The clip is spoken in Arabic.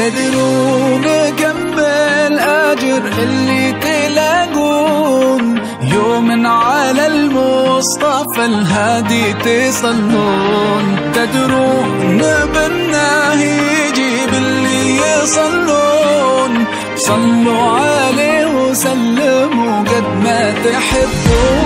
تدرون كم الأجر اللي تلاقون يوم على المصطفى الهادي تصلون. تدرون بالله يجيب اللي يصلون، صلوا عليه وسلموا قد ما تحبون.